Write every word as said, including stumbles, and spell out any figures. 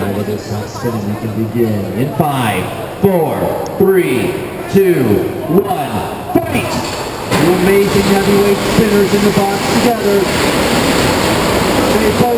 All of this hot cinema can begin in five, four, three, two, one, fight! Two amazing heavyweight spinners in the box together. They both